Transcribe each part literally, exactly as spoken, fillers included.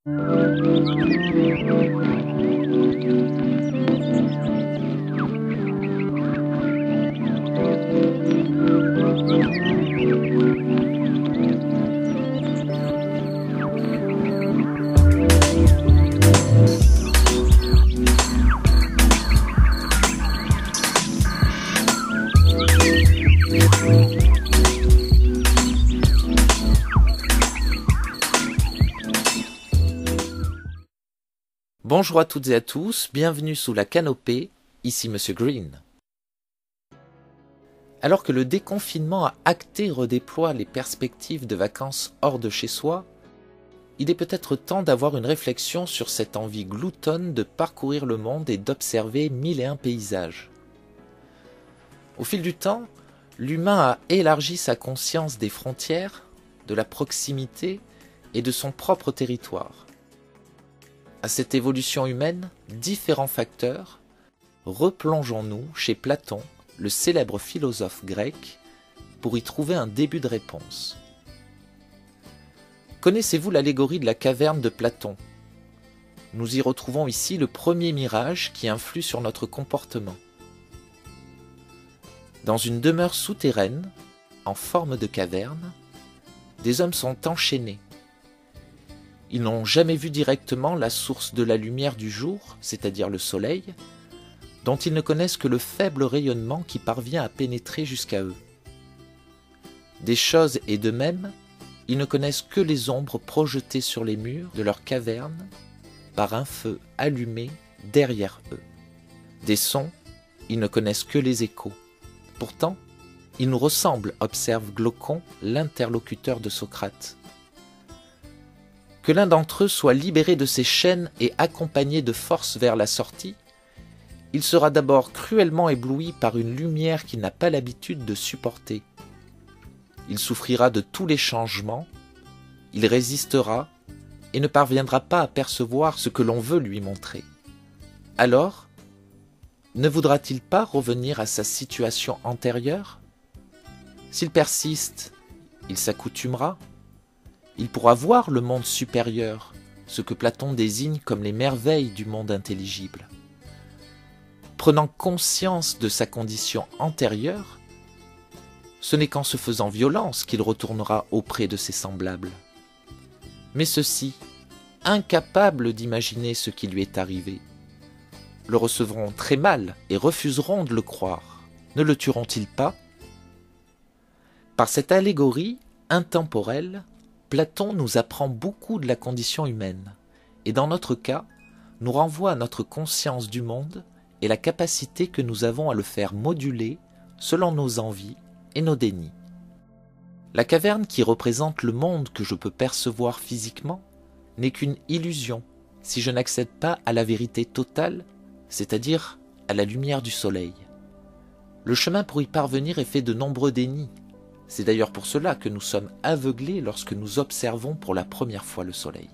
Bonjour à toutes et à tous, bienvenue sous la canopée, ici Monsieur Green. Alors que le déconfinement a acté redéploie les perspectives de vacances hors de chez soi, il est peut-être temps d'avoir une réflexion sur cette envie gloutonne de parcourir le monde et d'observer mille et un paysages. Au fil du temps, l'humain a élargi sa conscience des frontières, de la proximité et de son propre territoire. À cette évolution humaine, différents facteurs, replongeons-nous chez Platon, le célèbre philosophe grec, pour y trouver un début de réponse. Connaissez-vous l'allégorie de la caverne de Platon ? Nous y retrouvons ici le premier mirage qui influe sur notre comportement. Dans une demeure souterraine, en forme de caverne, des hommes sont enchaînés. Ils n'ont jamais vu directement la source de la lumière du jour, c'est-à-dire le soleil, dont ils ne connaissent que le faible rayonnement qui parvient à pénétrer jusqu'à eux. Des choses et de même, ils ne connaissent que les ombres projetées sur les murs de leur caverne par un feu allumé derrière eux. Des sons, ils ne connaissent que les échos. Pourtant, ils nous ressemblent, observe Glaucon, l'interlocuteur de Socrate. Que l'un d'entre eux soit libéré de ses chaînes et accompagné de force vers la sortie, il sera d'abord cruellement ébloui par une lumière qu'il n'a pas l'habitude de supporter. Il souffrira de tous les changements, il résistera et ne parviendra pas à percevoir ce que l'on veut lui montrer. Alors, ne voudra-t-il pas revenir à sa situation antérieure ? S'il persiste, il s'accoutumera. Il pourra voir le monde supérieur, ce que Platon désigne comme les merveilles du monde intelligible. Prenant conscience de sa condition antérieure, ce n'est qu'en se faisant violence qu'il retournera auprès de ses semblables. Mais ceux-ci, incapables d'imaginer ce qui lui est arrivé, le recevront très mal et refuseront de le croire. Ne le tueront-ils pas ? Par cette allégorie intemporelle, Platon nous apprend beaucoup de la condition humaine, et dans notre cas, nous renvoie à notre conscience du monde et la capacité que nous avons à le faire moduler selon nos envies et nos dénis. La caverne qui représente le monde que je peux percevoir physiquement n'est qu'une illusion si je n'accède pas à la vérité totale, c'est-à-dire à la lumière du soleil. Le chemin pour y parvenir est fait de nombreux dénis. C'est d'ailleurs pour cela que nous sommes aveuglés lorsque nous observons pour la première fois le soleil.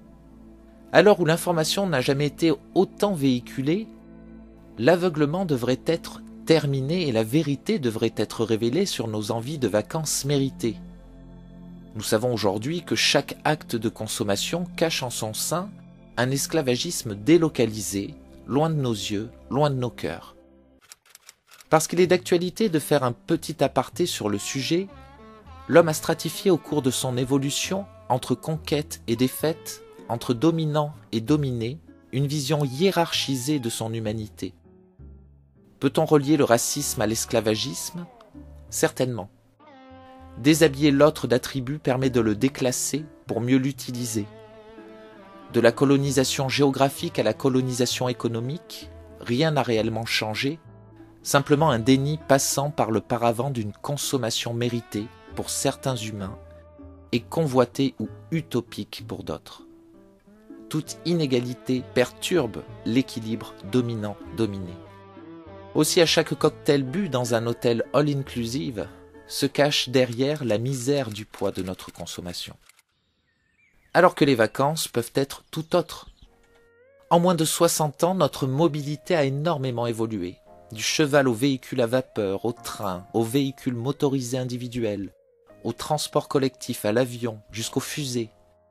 À l'heure où l'information n'a jamais été autant véhiculée, l'aveuglement devrait être terminé et la vérité devrait être révélée sur nos envies de vacances méritées. Nous savons aujourd'hui que chaque acte de consommation cache en son sein un esclavagisme délocalisé, loin de nos yeux, loin de nos cœurs. Parce qu'il est d'actualité de faire un petit aparté sur le sujet, l'homme a stratifié au cours de son évolution, entre conquête et défaite, entre dominant et dominé, une vision hiérarchisée de son humanité. Peut-on relier le racisme à l'esclavagisme ? Certainement. Déshabiller l'autre d'attributs permet de le déclasser pour mieux l'utiliser. De la colonisation géographique à la colonisation économique, rien n'a réellement changé, simplement un déni passant par le paravent d'une consommation méritée pour certains humains et convoitée ou utopique pour d'autres. Toute inégalité perturbe l'équilibre dominant-dominé. Aussi, à chaque cocktail bu dans un hôtel all-inclusive se cache derrière la misère du poids de notre consommation. Alors que les vacances peuvent être tout autres. En moins de soixante ans, notre mobilité a énormément évolué. Du cheval au véhicule à vapeur, au train, aux véhicules motorisés individuels, au transport collectif, à l'avion, jusqu'aux fusées.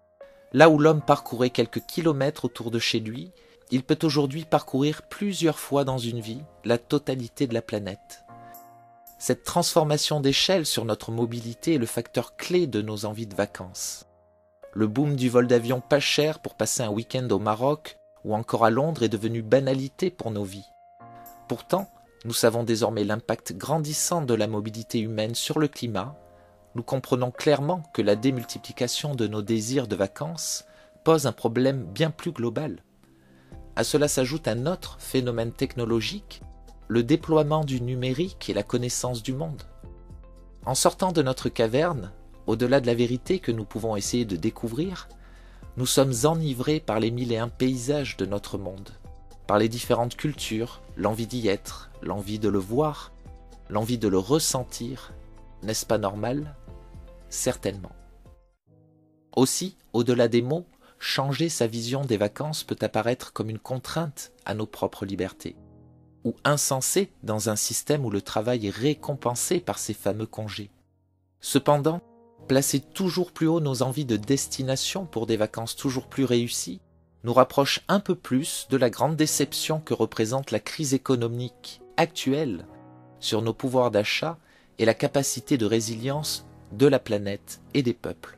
Là où l'homme parcourait quelques kilomètres autour de chez lui, il peut aujourd'hui parcourir plusieurs fois dans une vie la totalité de la planète. Cette transformation d'échelle sur notre mobilité est le facteur clé de nos envies de vacances. Le boom du vol d'avion pas cher pour passer un week-end au Maroc ou encore à Londres est devenu banalité pour nos vies. Pourtant, nous savons désormais l'impact grandissant de la mobilité humaine sur le climat. Nous comprenons clairement que la démultiplication de nos désirs de vacances pose un problème bien plus global. À cela s'ajoute un autre phénomène technologique, le déploiement du numérique et la connaissance du monde. En sortant de notre caverne, au-delà de la vérité que nous pouvons essayer de découvrir, nous sommes enivrés par les mille et un paysages de notre monde, par les différentes cultures, l'envie d'y être, l'envie de le voir, l'envie de le ressentir. N'est-ce pas normal? Certainement. Aussi, au-delà des mots, changer sa vision des vacances peut apparaître comme une contrainte à nos propres libertés, ou insensé dans un système où le travail est récompensé par ces fameux congés. Cependant, placer toujours plus haut nos envies de destination pour des vacances toujours plus réussies nous rapproche un peu plus de la grande déception que représente la crise économique actuelle sur nos pouvoirs d'achat et la capacité de résilience de la planète et des peuples.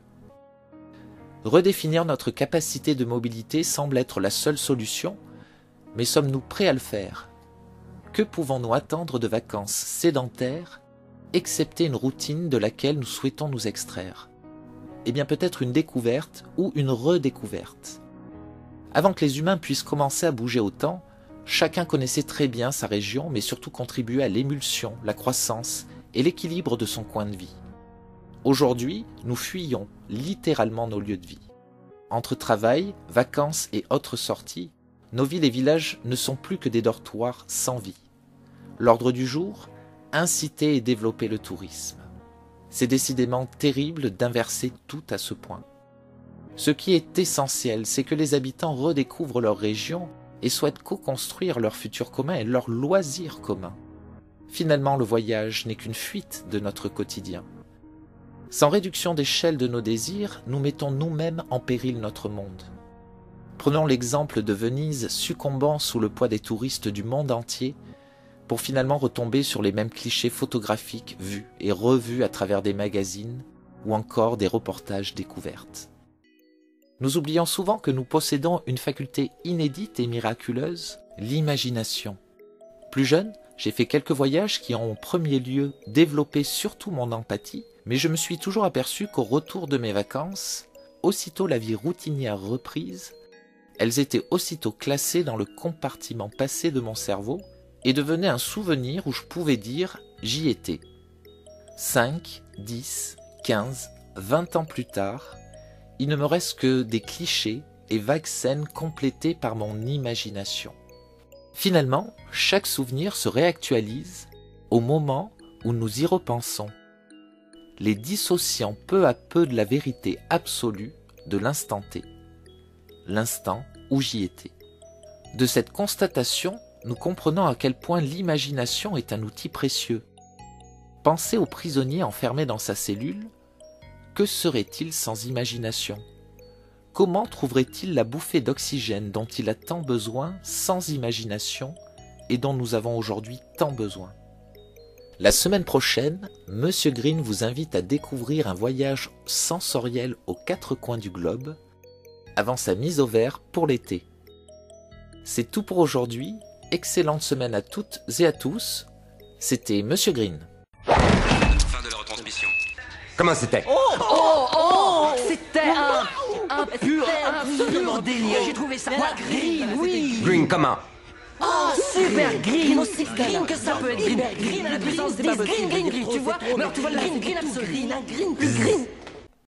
Redéfinir notre capacité de mobilité semble être la seule solution, mais sommes-nous prêts à le faire? Que pouvons-nous attendre de vacances sédentaires, excepté une routine de laquelle nous souhaitons nous extraire? Eh bien peut-être une découverte ou une redécouverte. Avant que les humains puissent commencer à bouger autant, chacun connaissait très bien sa région, mais surtout contribuait à l'émulsion, la croissance et l'équilibre de son coin de vie. Aujourd'hui, nous fuyons littéralement nos lieux de vie. Entre travail, vacances et autres sorties, nos villes et villages ne sont plus que des dortoirs sans vie. L'ordre du jour, inciter et développer le tourisme. C'est décidément terrible d'inverser tout à ce point. Ce qui est essentiel, c'est que les habitants redécouvrent leur région et souhaitent co-construire leur futur commun et leur loisir commun. Finalement, le voyage n'est qu'une fuite de notre quotidien. Sans réduction d'échelle de nos désirs, nous mettons nous-mêmes en péril notre monde. Prenons l'exemple de Venise succombant sous le poids des touristes du monde entier pour finalement retomber sur les mêmes clichés photographiques vus et revus à travers des magazines ou encore des reportages découvertes. Nous oublions souvent que nous possédons une faculté inédite et miraculeuse, l'imagination. Plus jeune, j'ai fait quelques voyages qui ont en premier lieu développé surtout mon empathie, mais je me suis toujours aperçu qu'au retour de mes vacances, aussitôt la vie routinière reprise, elles étaient aussitôt classées dans le compartiment passé de mon cerveau et devenaient un souvenir où je pouvais dire « j'y étais ». cinq, dix, quinze, vingt ans plus tard, il ne me reste que des clichés et vagues scènes complétées par mon imagination. Finalement, chaque souvenir se réactualise au moment où nous y repensons, les dissociant peu à peu de la vérité absolue de l'instant T, l'instant où j'y étais. De cette constatation, nous comprenons à quel point l'imagination est un outil précieux. Pensez au prisonnier enfermé dans sa cellule. Que serait-il sans imagination? Comment trouverait-il la bouffée d'oxygène dont il a tant besoin sans imagination et dont nous avons aujourd'hui tant besoin? La semaine prochaine, Monsieur Green vous invite à découvrir un voyage sensoriel aux quatre coins du globe avant sa mise au vert pour l'été. C'est tout pour aujourd'hui. Excellente semaine à toutes et à tous. C'était Monsieur Green. Fin de la retransmission. Comment c'était? Oh, oh, oh, c'était un, un pur, un pur délire. J'ai trouvé ça. Moi, green, oui. Green comment? Oh, super green, aussi green que ça peut être green. Green à la puissance des babes. Green, green, green, tu vois. Mais alors tu vois le green, green absolu. Green, green, plus green.